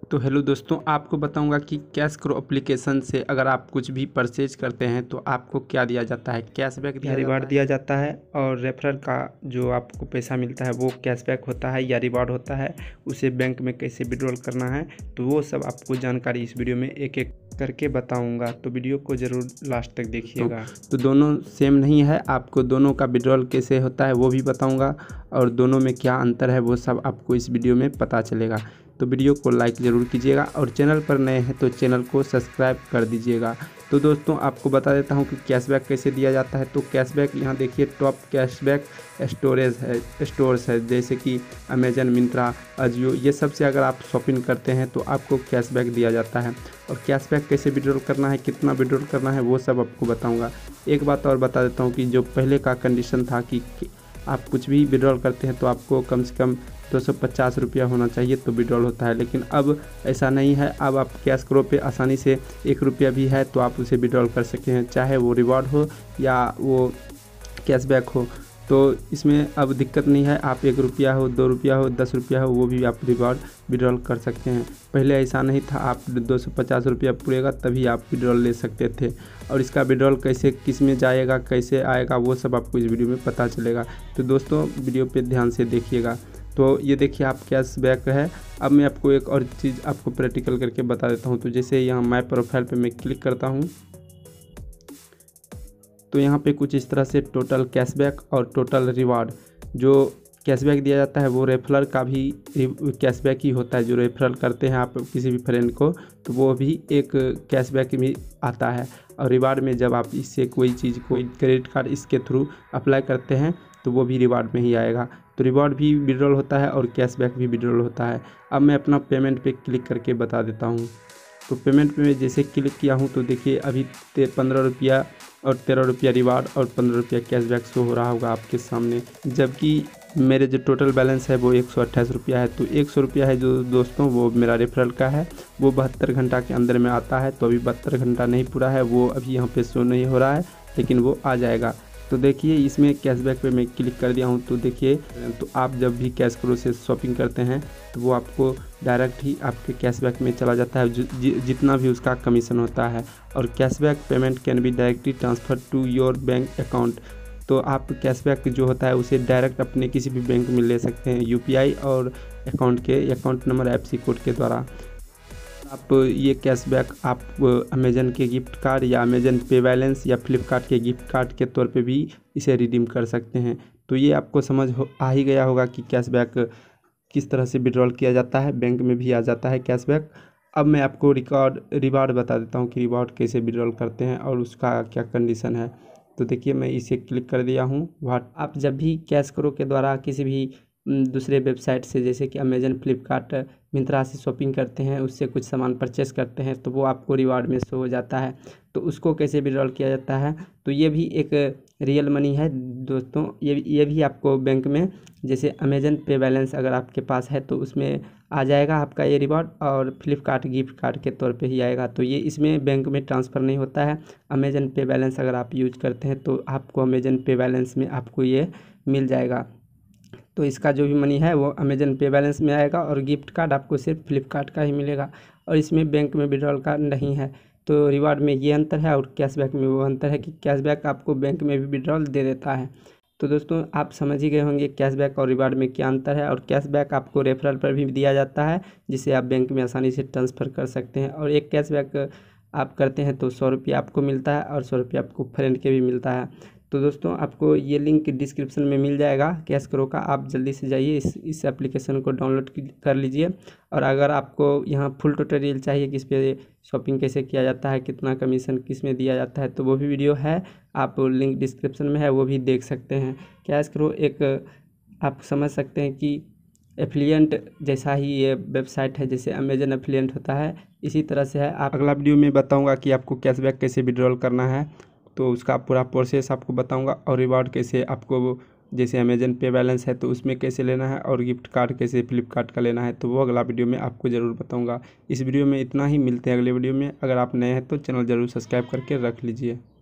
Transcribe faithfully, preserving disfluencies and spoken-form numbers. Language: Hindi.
तो हेलो दोस्तों, आपको बताऊंगा कि कैशकरो एप्लीकेशन से अगर आप कुछ भी परचेज करते हैं तो आपको क्या दिया जाता है। कैशबैक दिया रिवार्ड दिया जाता है और रेफरल का जो आपको पैसा मिलता है वो कैशबैक होता है या रिवार्ड होता है। उसे बैंक में कैसे विड्रॉल करना है तो वो सब आपको जानकारी इस वीडियो में एक एक करके बताऊंगा, तो वीडियो को ज़रूर लास्ट तक देखिएगा। तो, तो दोनों सेम नहीं है, आपको दोनों का विड्रॉल कैसे होता है वो भी बताऊंगा और दोनों में क्या अंतर है वो सब आपको इस वीडियो में पता चलेगा। तो वीडियो को लाइक ज़रूर कीजिएगा और चैनल पर नए हैं तो चैनल को सब्सक्राइब कर दीजिएगा। तो दोस्तों आपको बता देता हूं कि कैशबैक कैसे दिया जाता है। तो कैशबैक यहाँ देखिए टॉप कैशबैक स्टोरेज है स्टोर्स है जैसे कि अमेजन, मिंत्रा, अजियो, ये सब से अगर आप शॉपिंग करते हैं तो आपको कैशबैक दिया जाता है। और कैशबैक कैसे विड्रॉल करना है, कितना विड्रॉल करना है वो सब आपको बताऊँगा। एक बात और बता देता हूँ कि जो पहले का कंडीशन था कि आप कुछ भी विड्रॉल करते हैं तो आपको कम से कम दो सौ पचास रुपया होना चाहिए तो विड्रॉल होता है, लेकिन अब ऐसा नहीं है। अब आप कैशकरो पे आसानी से एक रुपया भी है तो आप उसे विड्रॉल कर सकते हैं, चाहे वो रिवॉर्ड हो या वो कैशबैक हो। तो इसमें अब दिक्कत नहीं है, आप एक रुपया हो, दो रुपया हो, दस रुपया हो, वो भी आप रिवॉर्ड विड्रॉल कर सकते हैं। पहले ऐसा नहीं था, आप दो सौ पचास रुपया पूरेगा तभी आप विड्रॉल ले सकते थे। और इसका विड्रॉल कैसे, किस में जाएगा, कैसे आएगा वो सब आपको इस वीडियो में पता चलेगा। तो दोस्तों वीडियो पे ध्यान से देखिएगा। तो ये देखिए आप कैशबैक है। अब मैं आपको एक और चीज़ आपको प्रैक्टिकल करके बता देता हूँ। तो जैसे यहाँ माय प्रोफाइल पे मैं क्लिक करता हूँ तो यहाँ पे कुछ इस तरह से टोटल कैशबैक और टोटल रिवार्ड, जो कैशबैक दिया जाता है वो रेफरल का भी कैशबैक ही होता है। जो रेफरल करते हैं आप किसी भी फ्रेंड को तो वो भी एक कैशबैक भी आता है। और रिवार्ड में जब आप इससे कोई चीज़, कोई क्रेडिट कार्ड इसके थ्रू अप्लाई करते हैं तो वो भी रिवार्ड में ही आएगा। तो रिवार्ड भी विड्रॉल होता है और कैशबैक भी विड्रॉल होता है। अब मैं अपना पेमेंट पे क्लिक करके बता देता हूँ। तो पेमेंट पे जैसे क्लिक किया हूँ तो देखिए अभी पंद्रह रुपया और तेरह रुपया रिवार्ड और पंद्रह रुपया कैशबैक शो हो रहा होगा आपके सामने, जबकि मेरे जो टोटल बैलेंस है वो एक सौ अट्ठाईस रुपया है। तो एक सौ रुपया है जो दोस्तों वो मेरा रेफरल का है, वो बहत्तर घंटा के अंदर में आता है। तो अभी बहत्तर घंटा नहीं पूरा है, वो अभी यहाँ पे शो नहीं हो रहा है, लेकिन वो आ जाएगा। तो देखिए इसमें कैशबैक पे मैं क्लिक कर दिया हूँ। तो देखिए तो आप जब भी कैशकरो से शॉपिंग करते हैं तो वो आपको डायरेक्ट ही आपके कैशबैक में चला जाता है, जि, जितना भी उसका कमीशन होता है। और cashback payment can be directly transfer to your bank account. तो आप कैशबैक जो होता है उसे डायरेक्ट अपने किसी भी बैंक में ले सकते हैं यूपीआई और अकाउंट के अकाउंट नंबर एफसी कोड के द्वारा। आप ये कैशबैक आप अमेजन के गिफ्ट कार्ड या अमेजन पे बैलेंस या फ्लिपकार्ट के गिफ्ट कार्ड के तौर पे भी इसे रिडीम कर सकते हैं। तो ये आपको समझ हो आ ही गया होगा कि कैशबैक किस तरह से विड्रॉल किया जाता है, बैंक में भी आ जाता है कैशबैक। अब मैं आपको रिकॉर्ड रिवार्ड बता देता हूँ कि रिवार्ड कैसे विड्रॉल करते हैं और उसका क्या कंडीशन है। तो देखिए मैं इसे क्लिक कर दिया हूँ। वाट आप जब भी कैशकरो के द्वारा किसी भी दूसरे वेबसाइट से जैसे कि अमेजन, फ्लिपकार्ट, मिंत्रा से शॉपिंग करते हैं, उससे कुछ सामान परचेस करते हैं तो वो आपको रिवार्ड में शो हो जाता है। तो उसको कैसे विड्रॉल किया जाता है, तो ये भी एक रियल मनी है दोस्तों। ये ये भी आपको बैंक में जैसे अमेजन पे बैलेंस अगर आपके पास है तो उसमें आ जाएगा आपका ये रिवार्ड, और फ्लिपकार्ट गिफ्ट कार्ड के तौर पे ही आएगा। तो ये इसमें बैंक में ट्रांसफ़र नहीं होता है। अमेजन पे बैलेंस अगर आप यूज करते हैं तो आपको अमेजन पे बैलेंस में आपको ये मिल जाएगा। तो इसका जो भी मनी है वो अमेजन पे बैलेंस में आएगा और गिफ्ट कार्ड आपको सिर्फ फ्लिपकार्ट का ही मिलेगा और इसमें बैंक में विड्रॉल का नहीं है। तो रिवार्ड में ये अंतर है और कैशबैक में वो अंतर है कि कैशबैक आपको बैंक में भी विड्रॉल दे देता है। तो दोस्तों आप समझ ही गए होंगे कैशबैक और रिवार्ड में क्या अंतर है। और कैशबैक आपको रेफरल पर भी दिया जाता है जिसे आप बैंक में आसानी से ट्रांसफ़र कर सकते हैं। और एक कैशबैक आप करते हैं तो सौ रुपया आपको मिलता है और सौ रुपया आपको फ्रेंड के भी मिलता है। तो दोस्तों आपको ये लिंक डिस्क्रिप्शन में मिल जाएगा कैशकरो का, आप जल्दी से जाइए इस इस एप्लीकेशन को डाउनलोड कर लीजिए। और अगर आपको यहाँ फुल ट्यूटोरियल चाहिए कि इस पे शॉपिंग कैसे किया जाता है, कितना कमीशन किस में दिया जाता है, तो वो भी वीडियो है, आप लिंक डिस्क्रिप्शन में है, वो भी देख सकते हैं। कैशकरो एक आप समझ सकते हैं कि एफिलिएंट जैसा ही ये वेबसाइट है, जैसे अमेजन एफिलिएंट होता है इसी तरह से है। आप अगला वीडियो में बताऊँगा कि आपको कैशबैक कैसे विड्रॉल करना है, तो उसका पूरा प्रोसेस आपको बताऊंगा। और रिवार्ड कैसे आपको जैसे अमेजन पे बैलेंस है तो उसमें कैसे लेना है, और गिफ्ट कार्ड कैसे फ्लिपकार्ट का लेना है, तो वो अगला वीडियो में आपको ज़रूर बताऊंगा। इस वीडियो में इतना ही, मिलते हैं अगले वीडियो में। अगर आप नए हैं तो चैनल ज़रूर सब्सक्राइब करके रख लीजिए।